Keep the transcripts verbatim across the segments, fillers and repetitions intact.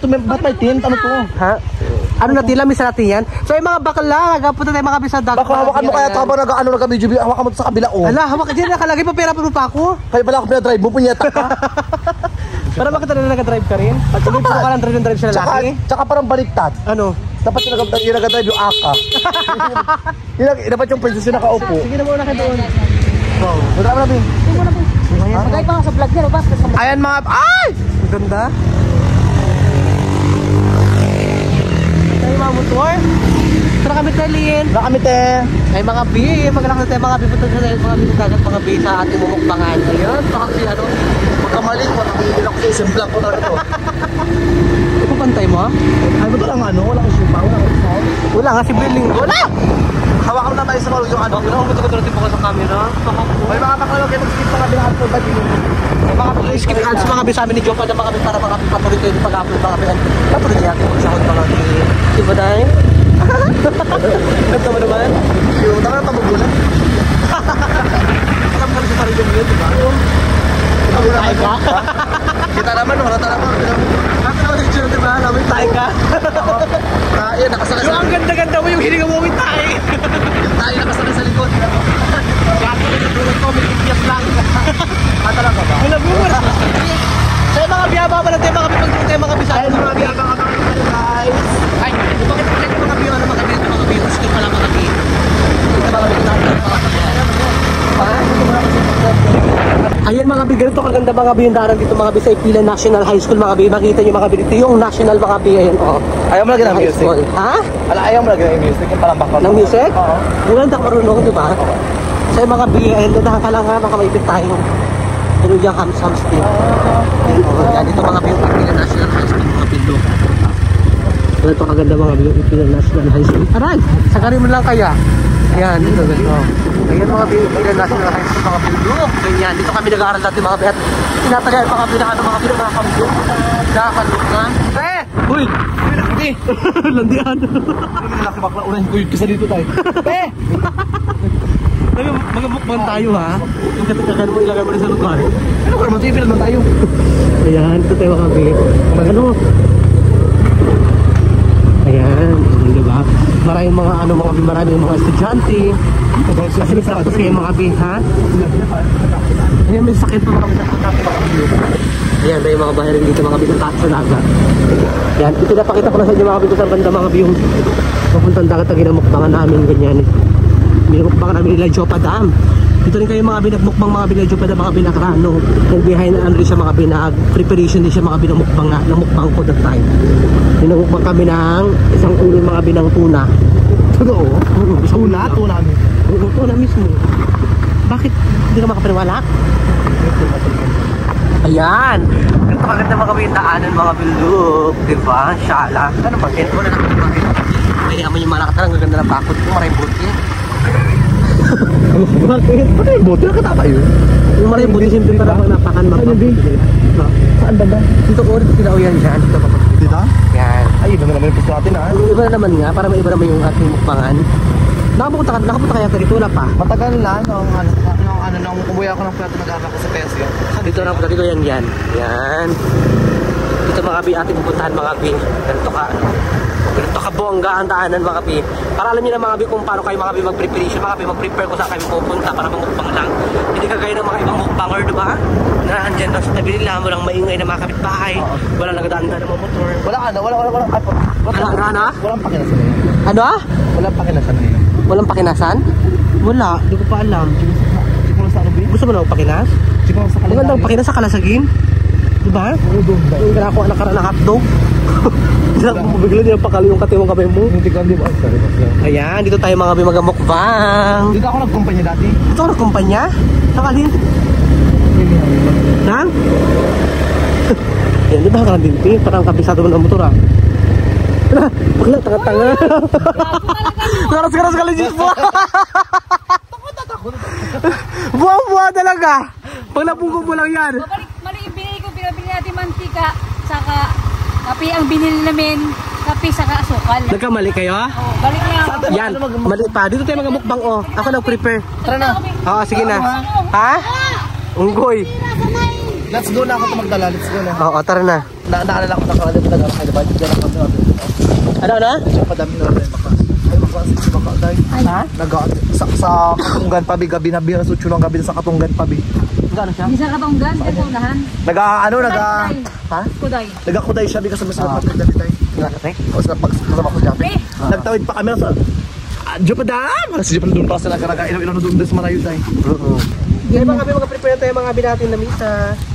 ba't may tint? Ano to? Ha? Ano natin, lamis natin yan? So yung mga bakla, nagapunta tayo mga bisa dagat. Baka hawakan mo kaya ito habang nag-ano nag-video, hawakan mo ito sa kabila, oh. Ala, hawakan dyan, nakalagay pa pera pa ako. Kaya pala ako pinadrive mo, punyeta ka. Para bakit na nag-drive ka rin? At tuloy puro ka lang drive and drive sa lalaki? Tsaka parang baliktad. Ano? Dapat yung nag-drive yung aka. Dapat yung princess yung nakaupo. Sige na muna kayo doon. Wow. Magkama na, Bing. Sige mo na, Bing. Magkaya pa nga sa vlog niya, Robas. Ayan mga... Ay! Ang ganda. Ay, mga motor. Tara kami talin. Tara kami, te. Ay, mga B. Magkala ka tayo mga B. Punta sa mga B. Dagat mga B sa ating mumukbangan. Ayun. Baka si ano. Magkamali ko. Nakabili ako sa isang vlog ko na ito. Ipapantay mo? Ay, ba't wala nga ano? Wala kang sipa? Wala kang sound? Wala nga si Berling. Wala! Hawakan mo na tayo sa mga yung ano. Wala akong matagod-rating po ka sa camera. May mga bakalog kayo mag-skip pa kami lahat po. Ba't yun? May mga skip ads mga B sa amin ni Jopa na mga B para mga B patuloy kayo di pag-upload mga B. Patuloy niya ako sa hod mga B. Diba dahil? Ganda mo naman? Yung tama na pamugulan. Alam ka na sa sarili mo yun, diba? Tayo ka? Kita naman, wala naman. Bakit naman yung tsura, diba? Namin tayo ka? Tayo, nakasakay Yung sa... ang ganda-ganda mo yung hininga mo with tayo. Yung tayo nakasakay sa likod. Bakit na yung tulad ko, may tigyas lang. Ah, talaga ba? Wala mo, wala. Sa mga biyaba ba natin mga bipag tayo mga bisa? Ay, mga biyabang abang guys. Ay, bakit pa kayo mga biyaba mga biyaba mga biyaba skip pala mga biyaba. Ito mga biyaba ayan mga bi, ganito kaganda mga bi yung daanan dito mga bi sa Ipila National High School mga bi. Makita nyo mga bi dito yung national mga bi. Ayan o. Ayaw mo lagi ng music? Ha? Ala, ayaw mo lagi ng music? Yung parang background. Ng music? Oo. Wala na marunong, di ba? Sa mga bi, ayan, dadahan ka lang ha, baka maipit tayo. Pero yung hams-hams din. Yan, dito mga bi yung Ipila National High School mga pilo. Ganito kaganda mga bi yung Ipila National High School. Aray! Sagarin mo lang kaya. Ayan, dito ganito. Ayan mga Ipila National High School mga pilo. Ganyan, dito kami nag-aaral dati mga bi at tinatagay mga bi na ano mga bi na mga kambo. Nakakalok na. Eh! Uy! Landi! Landian! Hindi nila bakla ulan ko yung kisa dito tayo. Eh! Mag-mukbang tayo ha. Yung katatakan mo ilagay mo rin sa lugar. Ano ka naman? Ipila naman tayo. Ayan, ito tayo mga bi. Ano? Ayan, diba? Maraming mga ano mga bi, maraming mga estudyante. Kasi may practice kayo mga bi, ha? Ayan, may sakit pa mga bi. Ayan, tayo mga bahay rin dito mga bi sa sa dagat. Ayan, ipinapakita ko na sa inyo mga bi sa banda mga bi yung papuntang dagat na ginamukbangan namin ganyan. Minamukbangan namin nila Jopa Dam. Dito rin kayo mga binagmukbang mga binadyo pa na mga binakrano. And behind na ano rin siya mga binag preparation din siya mga binamukbang na namukbang ko that time. Binamukbang kami ng isang ulo mga binang tuna. Totoo? Tuna? Tuna namin. Oo, tuna mismo. Bakit hindi ka makapaniwala? Ayan! Ganito maganda mga bindaanan mga bilog. Diba? Shala. Ano ba? Ganito na natin bakit? May naman yung malakatan. Ang gaganda ng bakot ko. Maraming buti. Bakit? Bakit yung bote? Nakita tayo? Yung maraming buti siyempre para pag napakan mapapit. Saan ba ba? Dito ko rin sila yan dyan. Dito pa. Dito? Yan. Ay, iba na naman yung pusto natin ha. Iba na naman nga. Para may iba naman yung ating mukbangan. Nakapunta ka, nakapunta kaya dito wala pa. Matagal na nung ano, nung ano, nung umuwi ako ng plato nag-aaral ko sa P S yun. Dito na punta dito yan yan. Yan. Dito mga bi ating pupuntahan mga bi. Ganito ka ano. Ganito ka bongga ang daanan mga bi. Para alam niyo na mga bi kung paano kayo mga bi mag-preparation mga bi. Mag-prepare ko saan kayo pupunta para mamukbang lang. Hindi ka gaya ng mga ibang mukbanger diba? Na andyan lang sa tabi nila. Walang maingay na mga kapitbahay. Walang nagadaan-daan ng mga motor. Wala ano, wala wala wala. Wala ano? Walang pakinasan na yun. Ano ah? Walang pakinasan na yun. Walang pakinasan? Wala, hindi ko pa alam. Di ko lang sa ano ba? Gusto mo na pakinas? Di ko lang sa kalagay. Magandang pakinas sa Kalasagin. Diba? Oo, doon ba? Yung kinakuha na karang hotdog. Hindi lang mo bigla niya pakali yung katiwang kamay mo. Hindi ka, di ba? Sorry, Ayan, dito tayo mga bimagamukbang. dito ako nagkumpanya dati. Ito ang kumpanya? Saan ka din? Saan? Ayan, di ba ka din? Parang kabisado mo ng motor ah. Wala, tanga-tanga. Karas-karas ka legit po. Buwa-buwa talaga. Pag napungkong mo lang yan. Mali yung binili ko, pinabili natin mantika, saka kape ang binili namin, kape saka asukal. Nagkamali kayo? Oh, balik na ako. Yan, mali pa. Dito tayo mga mukbang oh. Ako nag-prepare. Tara na. Oo, sige na. Ha? Unggoy. Let's go na ako ito magdala. Let's go na. Oo, tara na. Na naalala ko na kalala mo na kayo ba? Diyan ako na. Ano na? Diyan pa dami na rin bakas. Ay bakas si baka dai. Ha? Naga sa sa Katunggan pa bi gabi na bi sa Chulong gabi sa Katunggan pa bi. Gano siya? Hindi sa katunggan, sa unahan. Naga ano naga Ha? Kuday. naga kuday siya bi kasama sa Ah. mga dali tay. Nakatek? O sa pag kasama ko diyan. Eh. Nagtawid pa kami sa Diyan pa dam. Si Diyan pa doon pa sila karaga ilo-ilo na doon sa Marayo tay. Oo. Hindi ba kami mga-prepare tayo mga binatin na misa?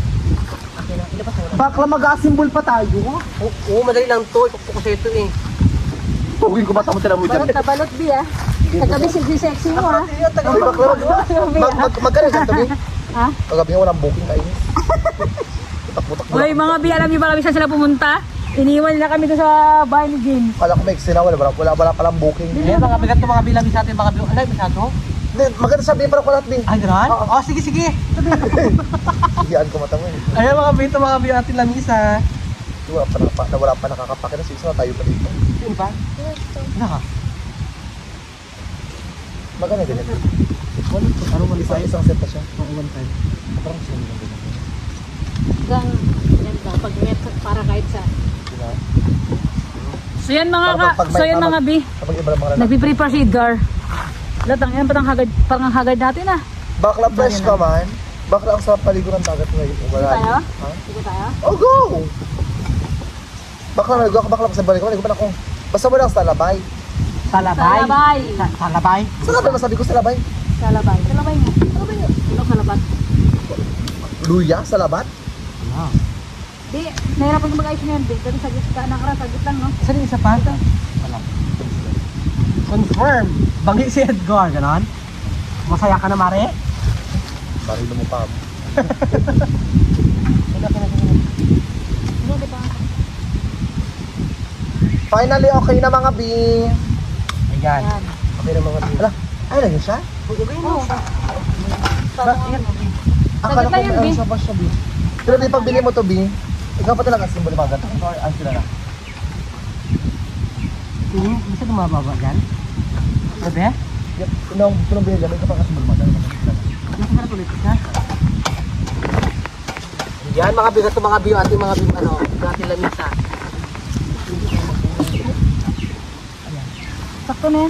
Bakla mag-asimbol pa tayo. Oo, oo, madali lang to. Ipapok ko sa ito eh. Pugin ko ba tamo tila mo diyan. Balot na balot, Bi, ah. Kagabi sexy-sexy mo, ah. Ay bakla mag mag mag magkano sa tabi? Ha? Kagabi nga walang booking kayo. Butak-butak. Uy, mga Bi, alam niyo ba kami saan sila pumunta? Iniwan nila kami doon sa bahay ni Jim. Kala ko may eksena wala wala wala wala palang booking. Hindi, mga bigat to mga bilang sa atin, mga bilang. Ano, bisa to? Hindi, maganda sabihin para ko lahat din. Ay, gano'n? Oo, sige, sige. Hiyaan ko mata mo eh. Ayan mga bito, mga biyatin lang isa. Wala pa, na, na wala pa nakakapake na sa isa na tayo pa dito. Sino pa? Ano ka? Maganda din ito. Ano man Isang isang set pa siya. Oo, one time. Parang siya lang din. Gang, yan ba, pag met para kahit sa... Diba? So yan mga ka, Pag- pag may so yan tamag- mga Bi. Kapag iba ng mga lalaki. Nagpiprepare si Edgar. Latang yan, patang hagad, parang hagad natin ah. Bakla fresh ka man. Bakla ang sarap paligo ng dagat ngayon. Wala. Tayo? Ha? Sige tayo? Oh, go! Bakla naligo ako, bakla sa balik ko. Naligo pa na ako. Basta mo lang sa labay. Salabay. Salabay. Sa- Salabay. Sa labay, masabi ko sa labay. Salabay. Salabay mo. Salabay mo. Ano salabat? Luya sa labat. Ano? Di, nahirapan ko mag-ayos niyan, Bi. Kasi sagit ka, nakara, sagit lang, no? Saan yung isa pa? Wala. Confirm. Bangi si Edgar, gano'n? Masaya ka na, Mare? Marilo mo pa. Ano, di ba? Finally, okay na mga B. Ayan. Yan. Okay na mga B. Ala, ay lang yun siya? Oo. Ba- yan. Akala ko Saglit lang may yan, B. ano sa ba siya, B. Pero B, pag bili mo to, B, ikaw pa talaga simbol ng mga ganito. Or ang sila na. Tingin, bisa tumababa dyan? Sabi? Yan, Kung kung bili dyan, ikaw pa kasimbol ng mga ganito. Nakaharap ulit ka? Yan, mga bigat to mga biyo ating mga biyo, ano, ating lamisa. Sakto na yan.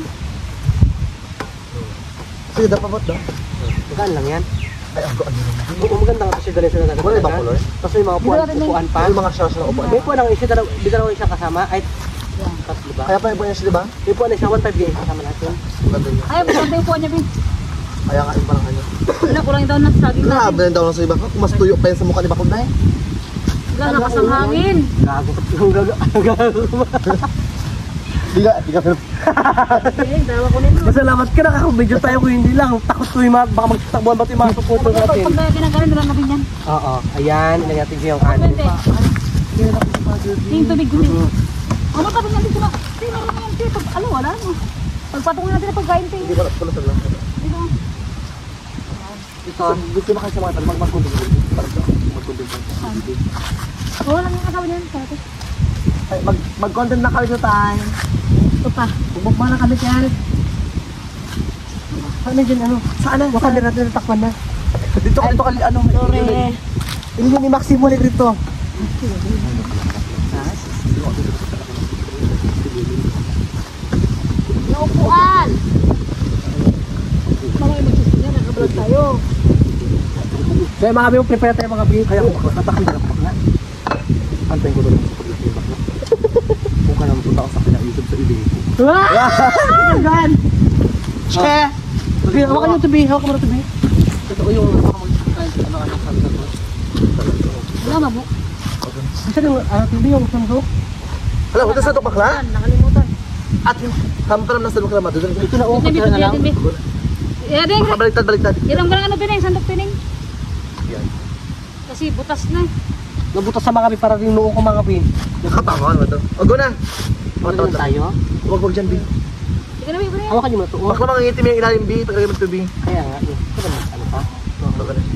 Sige, dapat ba daw? Magaan lang yan. Ay, ang ano naman. Oo, maganda nga kasi ganun sila Wala ibang color? Tapos may mga upuan, Dito natin upuan pa. Ay, mga siya siya upuan. May upuan lang isa, dalaw, di dalawa isang kasama. Ay, Yan. tatlo ba? Kaya pa iba yan siya, di ba? May upuan na siya, one five din kasama natin. Maganda niya. Ay, maganda yung puwan niya, Bi. Kaya nga yung parang ano. Wala, kulang daw ng saging natin. Grabe daw lang sa iba. Kung mas tuyo pa yan sa mukha ni Bakod na eh. Wala, lakas ng hangin. Gago. Gago. Di ka, di ka pero. Ay, dawa ko nito. Masalamat ka, nakakabidyo tayo kung hindi lang. Takot ko yung mga, baka magtakbuhan ba ito yung mga supporter Pag natin. pag ginagalan, nilang natin yan. Oo, ayan, ilagay natin siya yung kanin. Pwede. Tingin tubig ko din. O, matabi natin sila. Tingin meron na yan, Ti. Pag, ano, wala mo. Pagpatungin natin ang pagkain, Ti. Hindi ko pala sa lang. Ito. Ito, Gusto mo kayo sa mga tanong, mag-magkundin. Parang magkundin. Wala lang yung kasama niyan. Sarap. Ay, mag mag-content na kami sa time. Ito pa. bumukma na kami kaya. Ano dyan, ano? Saan na? Baka natin natakpan na. Dito ka, dito ka, ano. Sorry. Hindi mo ni Maximo ulit rito. Naupuan. Mamay magsisigyan. Nakablog tayo. Kaya mga biyo, prepare tayo mga biyo. Kaya kung tatakbo na lang bakla. Antayin ko doon sa pagkakas yung bakla. Kung ka naman punta ako sa kanya YouTube sa ibig ko. Ah! Gan! Che! Hawakan yung tubi, hawakan mo na tubi. Totoo yung ano ano sabi ko. Wala, mabuk. Bisa yung uh, tubi yung samsok. Hala, wala sa ito bakla? Nakalimutan. At hamparam na sa bakla ma. Doon. Ito na, oh, Ito, Bi. pagkala na lang. Ito, Bi. Yeah, ding. Baliktad, baliktad. Ilang ka ng ano, Pining? Sandok, Pining? Yan. Kasi butas na. Nabutas sa mga bi para rin noo ko mga bi. Nakatawa ano to? O go na. Ano tayo? Huwag huwag dyan, B. Sige na, Bi. Iba na yan. Hawakan niyo mo ito. oh. Bakla mga ngitim yung ilalim, B. Tagalagay mo to, B. Kaya nga, eh. Ito naman, ano pa? Baka na.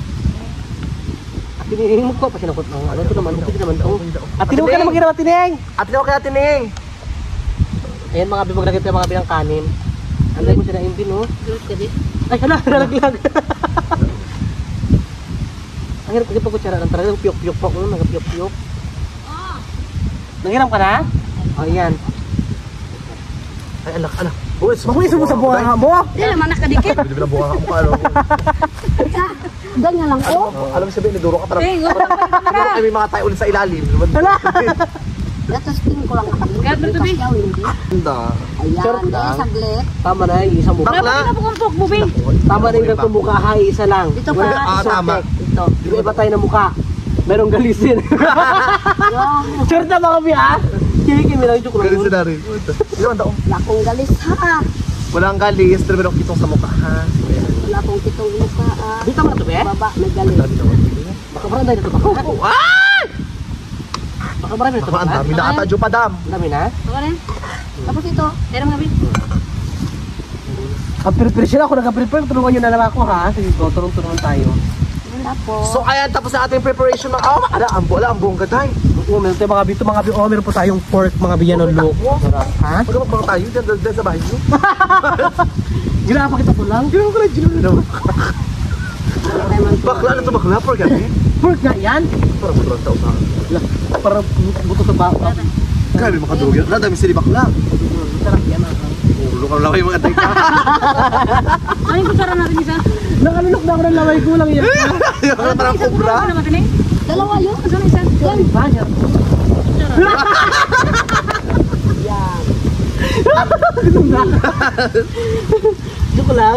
At tinihimog ko pa sinakot ng ano. Ito naman, ito naman ito. At tinihimog ka na magkinawa tining! At tinaw kaya tining. Ayan mga bi, maglagay tayo mga bi ng kanin. Anday mo siya na hindi, no? Gulat ka, Bi. Ay, hala, nalaglag. Ang hirap kasi pagkutsara ng talagang piyok-piyok po. Oh, nagpiyok-piyok. Nanghiram ka na? O, yan. Ay, anak, anak. Uy, Makulisan mo sa buha mo. Di naman nakadikit. Hindi na buka ka mukha, ano? Ganyan lang ko. Alam mo sabihin, nagduro ka parang... Eh, wala pa rin Nagduro kami mga tayo ulit sa ilalim. Hala! Natesting ko lang ako. Gad mo ito, Bi. Ganda. Ayan, Sure dahil lang. saglit. Tama na yung isang mukha. Wala pa rin napukumpok, Bubi. Tama na yung gantong mukha, hay, isa lang. Dito Wala pa. Ah, isang tama. tek. Ito. Yung iba tayo ng mukha. Merong galisin. Yung Sure na mga bi ah. Kinikimi lang yung joke Galing lang. sila rin. Ito ang daong. lakong galis ha. Walang galis, pero merong kitong sa mukha, ha? Wala akong kitong mukha ah. Dito mo na to, be? Baba, may galis. Dami naman. Baka marami na ito. Ay! Baka marami na ito. Baka ang dami na ata, Joe, padam. Ang dami na. Baka rin. Tapos ito. Pero mga Bi. Ang prepare sila ako. Nag-prepare. Tulungan nyo na lang ako ha. Sige ko. Tulong-tulungan tayo. Tapos, So, ayan, tapos na ating preparation ng... Oh, ala, ang bola, ang buong gaday. Oo, meron tayo mga bito. Mga bito. Oh, meron po tayong pork. Mga biyan ng look. Ha? Magkamag mga tayo, dyan, dyan, dyan sa bahay nyo. Ginapa kita po lang. Ginawa ko lang, ginawa na naman. Bakla na ito, bakla, por gabi. Pork nga yan. Parang sobrang tao sa akin. Para buto sa baka. Grabe, makadurog yan. Wala, dami sila bakla. Sarap yan. Ulo ka lang kayo mga tay ka. Ano yung kutsara natin isa? Nakalunok na ako ng lamay ko lang yan. Yung ka parang kubra. Ano naman din eh? dalawa yun. Saan isa? Yan. Banyer. Yan. Joke lang.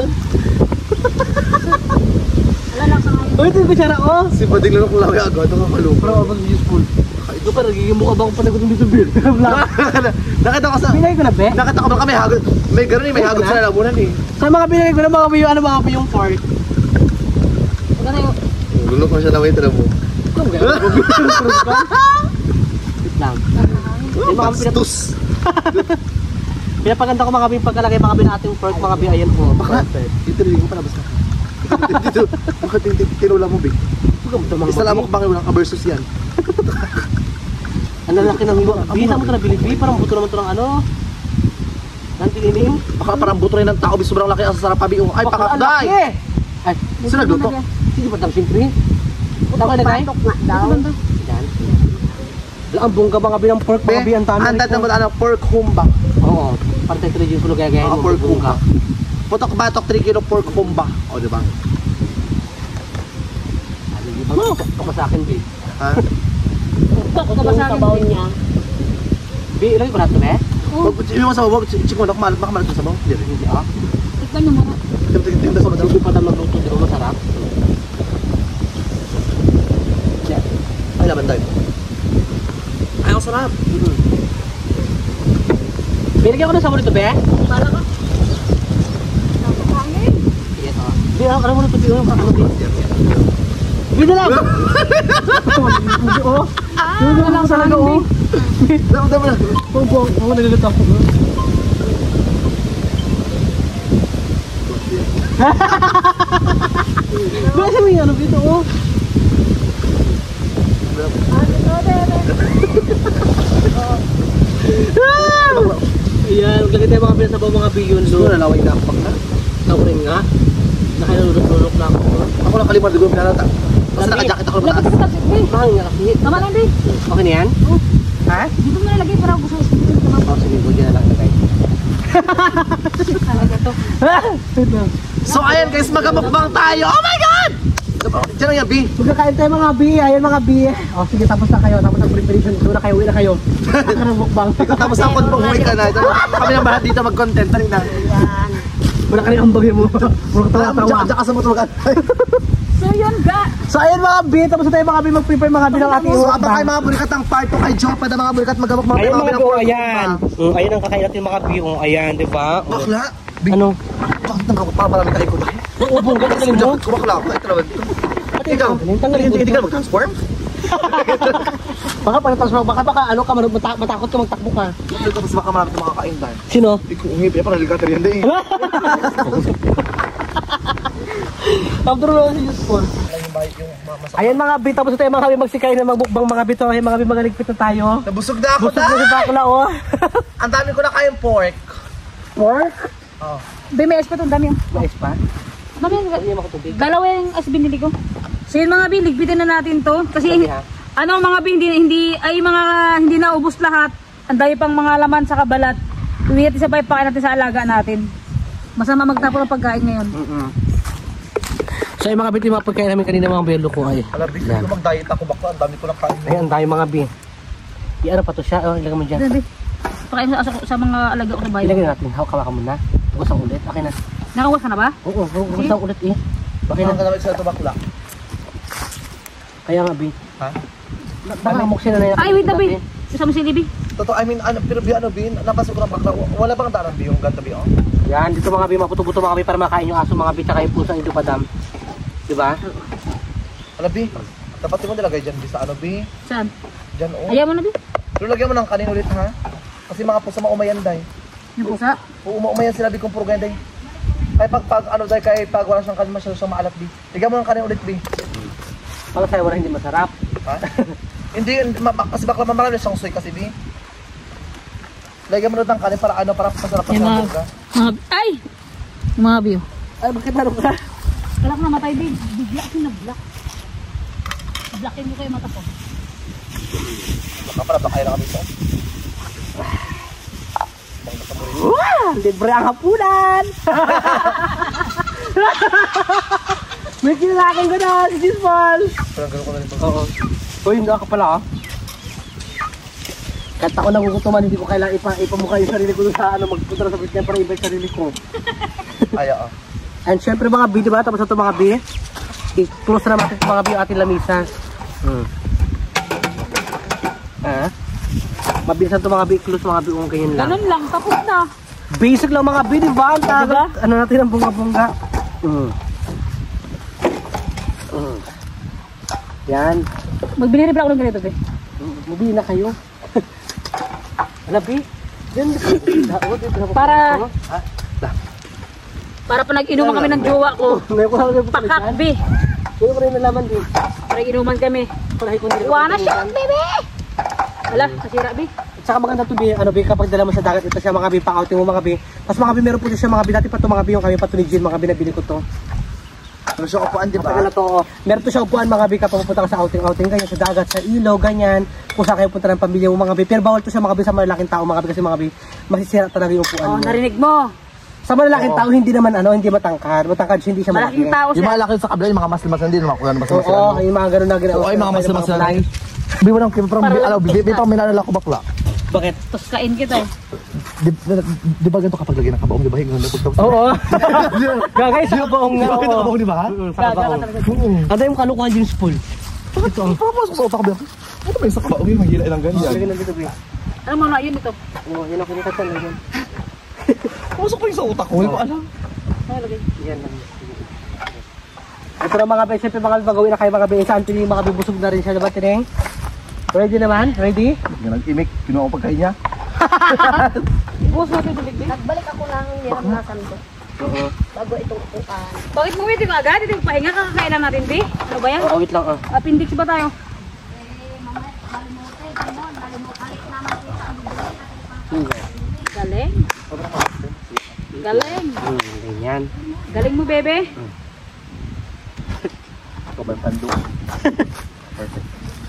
Wala lang sa ngayon. Uy, ito yung kutsara oh. Si Bading lang ako lang yung agaw. Ito ka kalong. Pero ako useful. Ito pa, nagiging mukha ba akong panagot ng dito beer? Nakita ko sa... Pinay ko na, be? Nakita ko baka may hagod. May gano'n eh, may hagod sa lalamunan eh. Sa mga pinay ko na mga biyo, ano mga biyong pork? Wala na yung... Gulo ko siya na wait na mo. Kung gano'n, mag-fruit ka? Wait lang. Yung mga pinap Bastos. pinapaganda ko mga biyong pagkalagay mga biyong ating pork, mga biyo, ayan po. Bakla. Dito rin ko palabas na. Dito. Bakit tinula mo, Big? Isa lang mo bakit walang ka-versus yan. Ang lalaki ng hiwa. Bisa mo ito na bilibi, parang buto naman ito ng ano. Nantilining. Baka parang buto rin ng tao, Big. Sobrang laki ang sarap pabi. Ay, pakakday! Ay, Sino nagluto? hindi ba tang simpre? Tama na tayo? Patok nga daw. Yan. Wala, ang bongga mga binang pork, mga biyang tama. Andad naman ano, pork humba. Oo, parte ito rin yung kulo gagayin Ah, mo. pork humba. Putok batok three kilo pork humba. O, di ba? Ano? Kapa sa akin, B. Ha? Yung sabaw niya. B, ilagay ko na ito, eh? Wag mo sa bawag, chik mo na kumalat, baka malat sa bawag. Hindi rin. Hindi, ah. Tikman nyo muna. Tingnan sa Hindi pa naman magluto, di ba masarap? Ay, laban tayo. Ay, ang sarap. Binigyan ko ng sabon ito, be? Para ka. Napakangin. Yes, ah. Hindi, ano mo na ito, ano ano, B? Bida lang! Oo. Ano lang talaga, oh. Dama, dama na. Oo, po, ako nalilito ako. Basta may ano dito, oh. Ayan, maglagay tayo mga pinasabaw mga biyon Gusto doon. na laway na ako pag na. Ako rin nga. Nakinalulok-lulok na ako. Ako lang kalimar, di ko pinalata. Basta naka-jacket ako Lapit mataas. sa tapos. Bi. Mahal nga kasi. Tama lang, Bi. Okay na yan? Oo. Ha? Dito mo nalagay para gusto sa dito naman. Oh, sige, budya na lang ito, guys. Talaga to. So ayan guys, magkamukbang tayo. Oh my God! Diyan lang yan, B. Magkakain tayo mga bi, ayan mga bi. O sige, tapos na kayo, tapos ang preparation. Doon na kayo, uwi na kayo. Ang karang mukbang. Tapos ang konpong uwi ka na. Kami ng bahat dito mag-content. Tari na. Yan. Wala ka rin ang bagay mo. Puro tawa-tawa. Diyan ka sa motor mag So yun, ga. So ayan mga bi, tapos na tayo mga bi mag-prepare mga bi ng ating So abang mukbang. kayo mga burikat ng part two kay Joe. Pada mga burikat magkamukbang Ayan tayo mga ng bi, pork ayan. humba. Mm, ayan ang kakain natin mga bi, oh, ayan, di ba? Oh. Bakla. Ano? Bakit nang kakot pa marami kayo ko ba? Oo, bong, gagaling mo. Bakla ako. Ito naman. Ikaw, Tanggalin mo. hindi ka mag-transform? Baka para transform, baka baka ano ka, mata- matakot ka, magtakbo ka. Tapos baka marami na makakain tayo. Sino? Ikaw, umipi. Parang helicopter yan din. After all, useful. Ayan mga bi, tapos na tayo mga bi magsikain na magbukbang mga bito. Ayan mga bi, magaligpit na tayo. Nabusog na ako Gusto ko sa bakla, oh. Ang dami ko na kayong pork. Pork? Oh. Bi, may espa to. Dami yan. Mais pa? Dami yan. Hindi mo ako tubig. Dalawa yung as binili ko. So yun mga bi, ligpitin na natin to. Kasi Sabi, ha? ano mga bi, hindi, hindi, ay mga hindi naubos lahat. Ang dami pang mga laman sa kabalat. Uwi natin sa pagkain natin sa alaga natin. Masama magtapon ang pagkain ngayon. Mm -mm. So yung mga bi, yung mga pagkain namin kanina mga belo ko ay. Alam, bis ko mag-diet ako bakla. Ang dami ko ng kain. Ayan, tayo mga bi. I-ano pa to siya? Oh, ilagay mo dyan. Sabi, pakain sa, sa, sa mga alaga ko sa bahay. Ilagay natin. Hawak ka muna. Bugos ulit. Okay na. Nakawas ka na ba? Oo, bugos ang ulit eh. Okay Ang na. kanawit sa ito bakla. Kaya nga bi. Ha? Baka muksin na na yan. Ay, wait na bi. Isa mo si Libby. Totoo, I mean, ano, pero bi, ano, bin, napasok ko ng bakla. Wala bang daan bi yung ganda bi, oh? Yan, dito mga bi, maputo-puto mga bi para makain yung aso mga bi tsaka yung pusang ito padam. Diba? Alam, bi, dapat mo nilagay dyan, bi, sa ano, bi? Saan? Dyan, oh. Ayaw mo na bi? Pero lagyan mo ng kanin ulit, ha? Kasi mga pusa maumayan, day. Yung pusa? Oo, umaumayan sila, bi, kung puro ganyan, day. Kaya pag, pag, ano, day, kaya pag wala siyang kanin, masyado siyang maalat, bi. Lagyan mo ng kanin ulit, bi. Para sa'yo wala hindi masarap. Ha? Hindi, ma, ma- kasi bakla mamarami siyang soy kasi, bi. Lagyan mo na ng kanin para, ano, para masarap Yung masarap, mga, diba? mga, ay! Yung mga view. Ay, bakit naroon ka? Kalak na matay din. Bigla kasi nag-block. Blockin mo kayo mata ko. Baka pala, baka na kami ito. Wow! Libre ang hapunan! May kinalaking ko na, si Gisbol! Parang gano'n ko na rin ito. Oo. Uy, hindi ako pala ah. Kahit ako nagugutuman, hindi ko kailangan ipa ipamukha yung sarili ko sa ano, magpunta na sa Vietnam para i-bike sarili ko. Ay, oo. And syempre mga B, diba? Tapos ito mga B, i-close na natin mga B yung ating lamisa. Hmm. Ah? Mabilisan ito mga B, close mga B kung ganyan lang. Ganun lang, tapos na. Basic lang mga B, diba? Ang tagal. Diba? Ano natin ang bunga-bunga. Hmm. Hmm. Yan. Magbili rin pala ako ng ganito, be. Mabili na kayo. Ano B? Yan. Para, para pa nag-inuman kami ng jowa ko. Ngayon ko lang Pakak, be. Ngayon ko rin nalaman B. Para inuman kami. Palahay ko nila. Iwana siya, baby! Wala, kasira, be. At saka maganda to B, ano B, kapag dala mo sa dagat, ito siya mga B, pa-outing mo mga B. Tapos mga B, meron po siya mga B, dati pa to mga B, yung kami pa to ni Jill, mga B, nabili ko to. Ano siya upuan, di ba? Matagal na to, oh. Meron to siya upuan mga B, kapag pupunta ka sa outing-outing, ganyan, sa dagat, sa ilaw, ganyan. Kung saan kayo punta ng pamilya mo mga B. Pero bawal to siya mga B, sa malalaking tao mga B, kasi mga B, masisira talaga yung upuan Oh, mo. narinig mo. Sa malalaking Oo. tao, hindi naman ano, hindi matangkad. Matangkad siya, hindi siya malaki. Malaking tao Yung siya. mga laki sa kabila, yung mga muscle-muscle din, mga kulan muscle-muscle. Oo, ano. yung mga gano'n na gano'n. Oo, yung mga muscle-muscle. Palay. Bi mo nang parang bi, ano, bi, bi pa minalala ko bakla. Bakit? Tapos kain kita eh. Di, di, di ba ganito kapag lagay ng kabaong, di ba? Hinggang napagtapos. Oo. Gagay, sa kabaong Di nga. ba ganito oo. kabaong, di ba? Sa kabaong. Ang dahil yung kalukuhan yung spool. Ito ang papasok sa utak ko. Ano ba yung sa kabaong yung mahila ilang ganyan? Lagyan nandito, B. Ano mo na, yun ito. Oo, yun ang kinita siya. Lagyan. Pasok pa yung sa utak ko, hindi ko alam. Ano lagay? Yan lang. Ito na mga B, siyempre mga B, magawin na kayo mga B. Sa Anthony, mga B, busog na rin siya. Diba, Tineng? Ready naman? Ready? Yan ang imik, kinuha ko pagkain niya. Bukas natin ito, Big. Nagbalik ako ng niranasan ko. Oo. Bago itong upuan. Bakit mo waiting agad? Ito yung pahinga, kakakailan natin, Bi. Ano ba yan? Oo, wait lang ah. Appendix ba tayo? Galing. Galing. Hmm, ganyan. Galing mo, bebe. Ito ba yung pando? Perfect.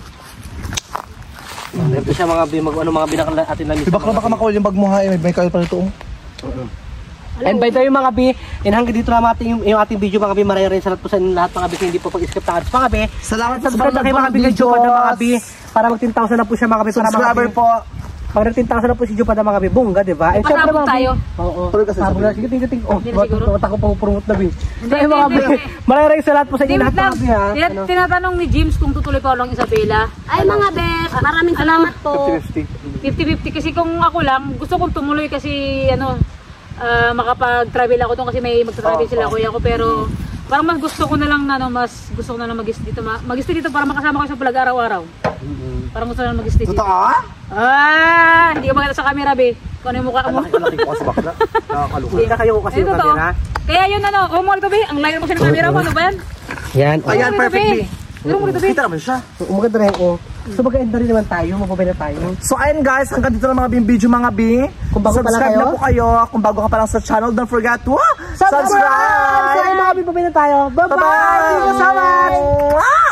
Ito siya mga B, mag ano mga binakala atin lang. Di ba baka makawal yung bag mo ha? May, may kawal pa nito. Oh. And by the way mga B, and hanggang dito na ating yung, yung ating video mga B, maraming salamat po sa inyo lahat mga B, hindi po pag-skip na ads mga B. Salamat sa Subscribe na kayo mga B, kay Jopada mga B, para mag ten thousand na po siya mga B. Para mga Subscriber B. po. Pag ten thousand na po si Jopada mga B, bongga, di ba? And syempre Pasabog mga B, tayo. oo. Tuloy kasi Sabog sabi. na, sige, sige, sige. Oh, Hindi na diba, siguro? tuwat ako pang-promote na B. Hindi, Ay mga B, hindi, hindi. maraming salamat po sa inyo David lahat lang, mga B ha. tina- Ano? tinatanong ni James kung tutuloy pa lang Isabela. Ay mga bes, maraming salamat po. fifty fifty. fifty fifty kasi kung ako lang, gusto kong tumuloy kasi ano, ah, makapag-travel ako doon kasi may magta-travel Oo, sila oo. kuya ko pero parang mas gusto ko na lang na ano, mas gusto ko na lang mag-stay dito. ma- Mag-stay dito para makasama ko sa vlog araw-araw. Parang gusto ko na lang mag-stay dito. Totoo? Ah, hindi ka magkita sa camera, be. Kung ano yung mukha mo. Malaki ko kasi bakla. Nakakalukot. Kita kayo kasi Ay, yung totoo. camera. Kaya yun ano, oh mo ito, be. Ang layo mo siya ng camera mo, ano ba yan? Yan. oh. Ayan, Ano mo ito, perfectly. be? Ano mo ito, be? Kita naman siya. Maganda rin ko. So mag-end rin naman tayo, magbabay na tayo. So ayun guys, hanggang dito lang mga video mga B. Kung bago pa lang Subscribe kayo. na po kayo. Kung bago ka pa lang sa channel, don't forget to Subscribe! So ayun mga B, magbabay na tayo. Bye-bye! Bye-bye! Thank you so much! Ah!